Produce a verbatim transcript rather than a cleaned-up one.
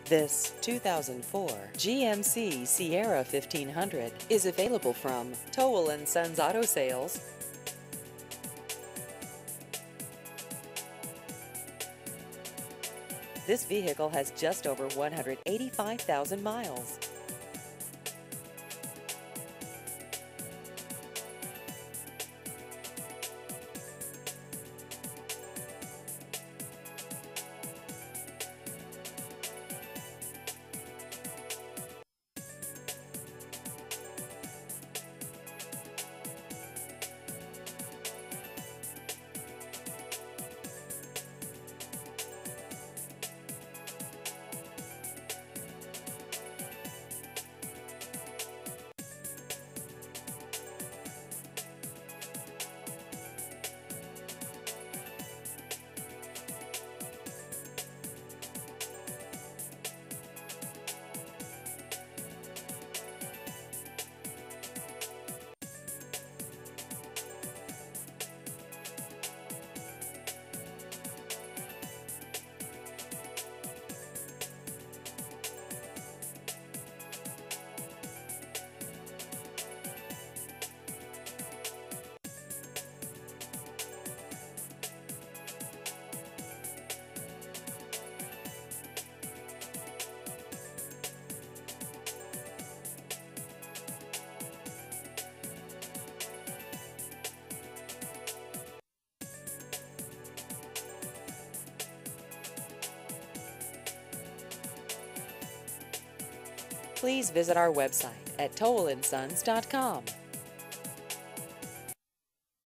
This two thousand four G M C Sierra fifteen hundred is available from Towle and Sons Auto Sales. This vehicle has just over one hundred eighty-five thousand miles. Please visit our website at towle and sons dot com.